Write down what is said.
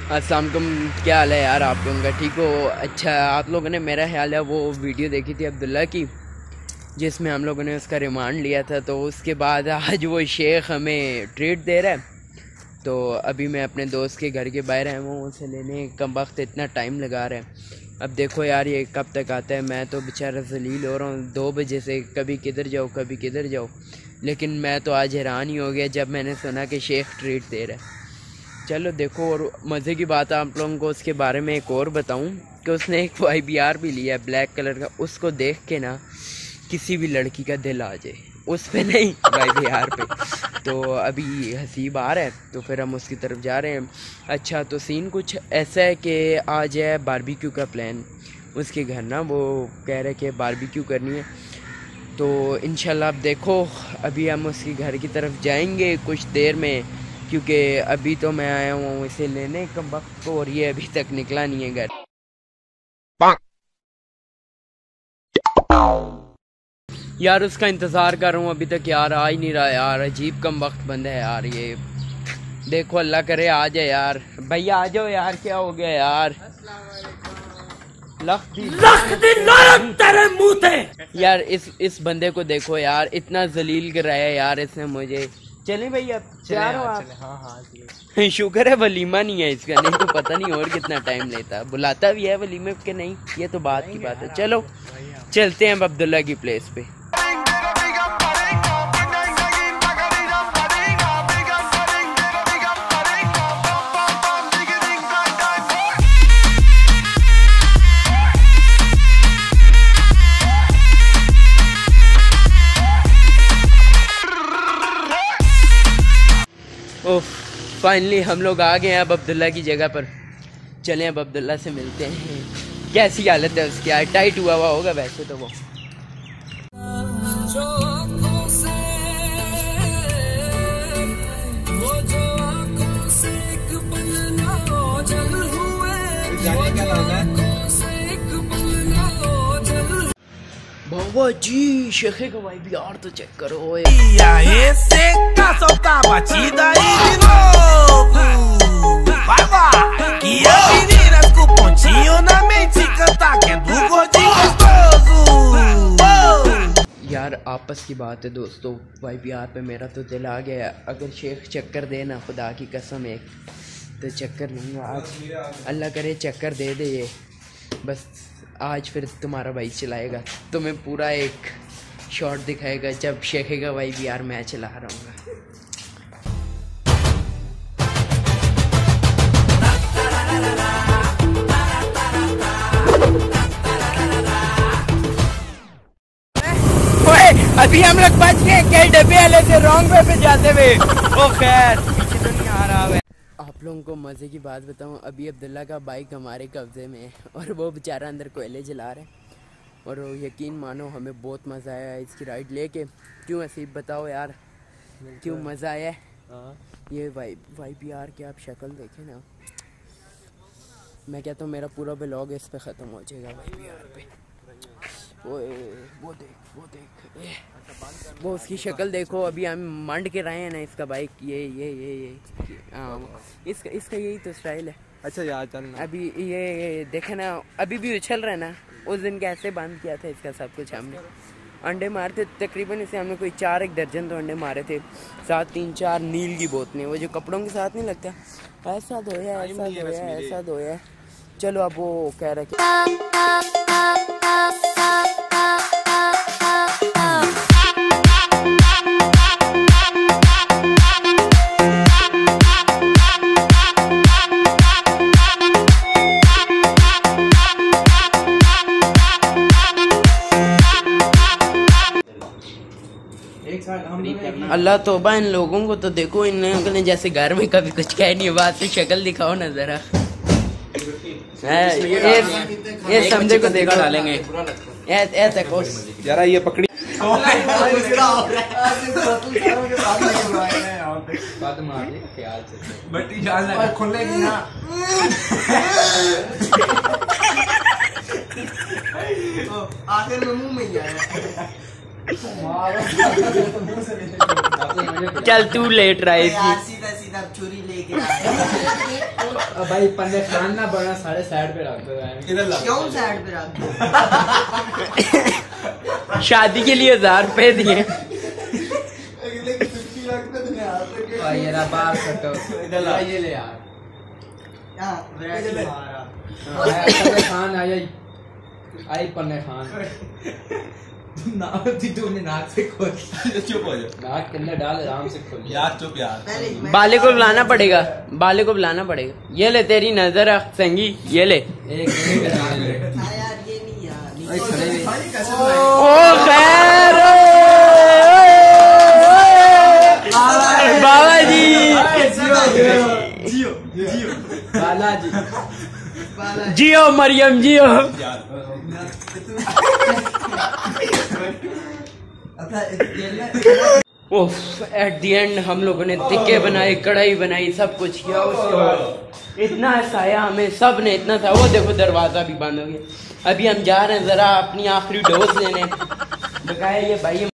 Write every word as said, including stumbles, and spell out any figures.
अस्सलाम वालेकुम, क्या हाल है यार आप लोगों का? ठीक हो? अच्छा, आप लोगों ने मेरा ख्याल है वो वीडियो देखी थी अब्दुल्ला की, जिसमें हम लोगों ने उसका रिमांड लिया था। तो उसके बाद आज वो शेख हमें ट्रीट दे रहा है। तो अभी मैं अपने दोस्त के घर के बाहर आया हूँ, उसे लेने कम वक्त इतना टाइम लगा रहा है। अब देखो यार ये कब तक आता है। मैं तो बेचारा जलील हो रहा हूँ दो बजे से, कभी किधर जाओ कभी किधर जाओ। लेकिन मैं तो आज हैरान ही हो गया जब मैंने सुना कि शेख ट्रीट दे रहा है। चलो देखो, और मज़े की बात आप लोगों को उसके बारे में एक और बताऊं कि उसने एक वाई बी आर भी लिया है ब्लैक कलर का। उसको देख के ना किसी भी लड़की का दिल आ जाए, उस पे नहीं वाई बी आर पे। तो अभी हसीब आ रहा है तो फिर हम उसकी तरफ जा रहे हैं। अच्छा, तो सीन कुछ ऐसा है कि आज है बारबेक्यू का प्लान उसके घर ना, वो कह रहे कि बारबेक्यू करनी है। तो इंशाल्लाह अब देखो, अभी हम उसके घर की तरफ जाएंगे कुछ देर में, क्योंकि अभी तो मैं आया हूँ इसे लेने कम वक्त को, और ये अभी तक निकला नहीं है घर। यार उसका इंतज़ार कर रहा हूँ अभी तक यार आ ही नहीं रहा यार। अजीब कम वक्त बंद है यार ये। देखो अल्लाह करे आ जाए यार। भैया आ जाओ यार, क्या हो गया यार? तेरे मुंह थे यार। इस इस बंदे को देखो यार, इतना जलील कराया यार इसने मुझे। चले भैया, तैयार हो आप? हाँ हाँ, शुक्र है वलीमा नहीं है इसका, नहीं तो पता नहीं और कितना टाइम लेता। बुलाता भी है वलीमे के नहीं, ये तो बात की बात है। चलो चलते हैं अब अब्दुल्ला की प्लेस पे। ओह, फाइनली हम लोग आ गए हैं अब अब्दुल्ला की जगह पर। चलें अब अब्दुल्ला से मिलते हैं। कैसी हालत है उसकी यार? टाइट हुआ हुआ होगा वैसे तो वो। बाबा जी, शेखे का वाई बी आर तो चेक करो। यार आपस की बात है दोस्तों, वाई बी आर पे मेरा तो दिल आ गया। अगर शेख चक्कर दे ना, खुदा की कसम एक तो चक्कर नहीं आज, अल्लाह करे चक्कर दे दे ये बस। आज फिर तुम्हारा भाई चलाएगा, तुम्हें पूरा एक शॉट दिखाएगा जब शेखे का वाई बी आर मैं चला रहा हूँ। अभी हम लोग बच गए कई डब्बे वाले से रॉन्ग वे पे जाते हुए। ओ खैर, पीछे तो नहीं आ रहा है। आप लोगों को मज़े की बात बताऊं, अभी अब्दुल्ला का बाइक हमारे कब्ज़े में है और वो बेचारा अंदर कोयले जला रहे हैं। और यकीन मानो हमें बहुत मज़ा आया है इसकी राइड लेके। क्यों हसीब बताओ यार, क्यों मज़ा आया है? ये वाई वाई बी आर की आप शक्ल देखें ना, मैं कहता हूँ मेरा पूरा ब्लॉग इस पे ख़त्म हो जाएगा वाई बी आर पे। वो वो देख वो देख वो उसकी शक्ल देखो। अभी हम मंड के रहे हैं ना इसका बाइक, ये ये ये ये हाँ, इसका इसका यही तो स्टाइल है। अच्छा यार चलना। अभी ये, ये देखे ना, अभी भी उछल रहा है ना। उस दिन कैसे बंद किया था इसका सब कुछ हमने। अंडे मारते तकरीबन इसे हमने कोई चार एक दर्जन तो अंडे मारे थे, साथ तीन चार नील की बोतलें, वो जो कपड़ों के साथ नहीं लगता, ऐसा धोया ऐसा धोया ऐसा धोया। चलो अब वो कह रहे अल्लाह तौबा इन लोगों को तो देखो, इन लोगों ने जैसे घर में कभी कुछ कह नहीं, बात से शक्ल दिखाओ ना जरा। ये ये समझे को देखो डालेंगे ऐसे को जरा ये पकड़ी बात मार दे ख्याल से, बट्टी डालना खुलेगी ना। आखिर में मुंह में ही आया। चल तू लेट रहा है, सीधा सीधा छुरी लेके भाई पन्ने खान ना बना साढ़े साइड पे रख दो यार। क्यों साइड पे रख दो? शादी के लिए हजार रुपए दिए। भाई यार बाहर कटो ये ले यार। पन्ने खान आ जाई आई पन्ने खान नाक तुमने नाक से खोल। चुप हो जा। नाक के अंदर डाल आराम से खोल यार चुप यार। बाले को बुलाना पड़ेगा, बाले को बुलाना पड़ेगा। ये ले तेरी नजर संगी, ये ले। एक मिनट डाल ले यार ये नहीं यार। ओ खैर बाबा जी, जियो जियो बालाजी जियो मरियम जियो। ओफ, एट द एंड हम लोगों ने टिक्के बनाए, कढ़ाई बनाई, सब कुछ किया। उसके बाद इतना साया हमें, सब ने इतना सा। वो देखो दरवाजा भी बंद हो गया। अभी हम जा रहे हैं जरा अपनी आखिरी डोज लेने। बकाया ये भाई